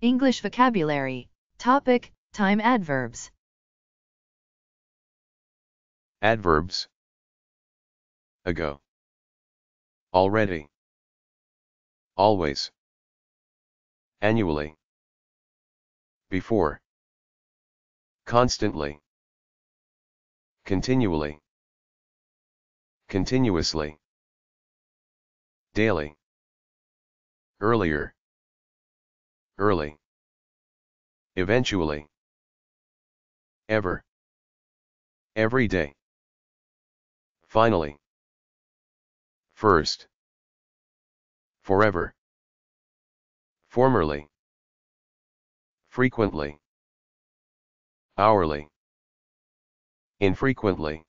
English vocabulary. Topic: time adverbs. Adverbs. Ago. Already. Always. Annually. Before. Constantly. Continually. Continuously. Daily. Earlier. Early. Eventually. Ever. Every day. Finally. First. Forever. Formerly. Frequently. Hourly. Infrequently.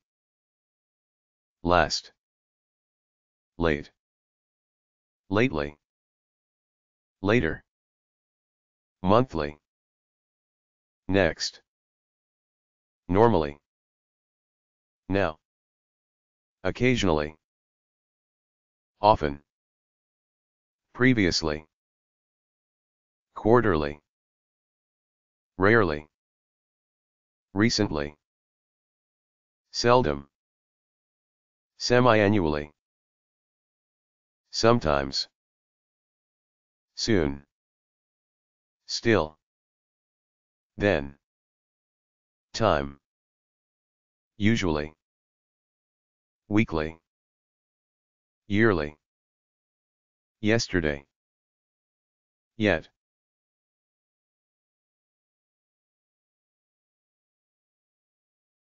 Last. Late. Lately. Later. Monthly. Next. Normally. Now. Occasionally. Often. Previously. Quarterly. Rarely. Recently. Seldom. Semi-annually. Sometimes. Soon. Still. Then. Time. Usually. Weekly. Yearly. Yesterday. Yet.